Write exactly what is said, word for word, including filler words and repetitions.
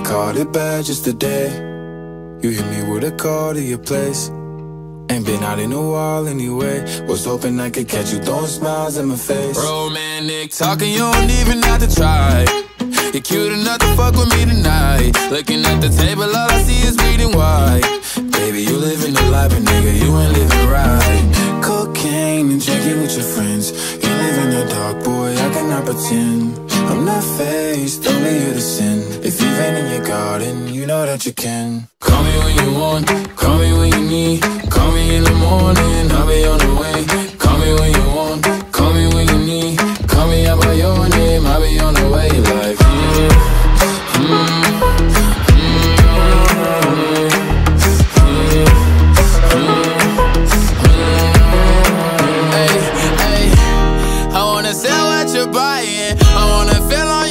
caught it bad just today. You hit me with a call to your place. Ain't been out in a while anyway. Was hoping I could catch you throwing smiles in my face. Romantic talking, you don't even have to try. You're cute enough to fuck with me tonight. Looking at the table, all I see is bleeding white. Baby, you living the life, but nigga, you ain't living right. Cocaine and drinking with your friends. You live in the dark, boy, I cannot pretend. I'm not faced, only you to sin. If you've been in your garden, you know that you can. Call me when you want, call me when you need. Call me in the morning, I'll be on the way. Call me when you want, call me when you need. Call me out by your name, I'll be on the way. Like, mm, mm, mm, mm, hey, hey, I wanna sell what you're buying. I wanna feel like